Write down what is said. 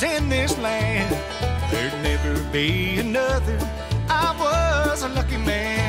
in this land. There'd never be another. I was a lucky man.